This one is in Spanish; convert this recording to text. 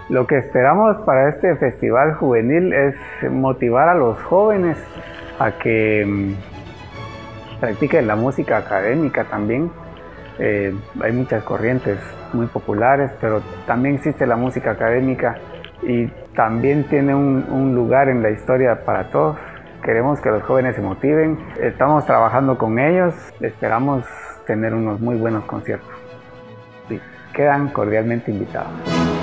Lo que esperamos para este festival juvenil es motivar a los jóvenes a que practiquen la música académica también. Hay muchas corrientes muy populares, pero también existe la música académica y también tiene un lugar en la historia para todos. Queremos que los jóvenes se motiven, estamos trabajando con ellos, esperamos tener unos muy buenos conciertos. Sí, quedan cordialmente invitados.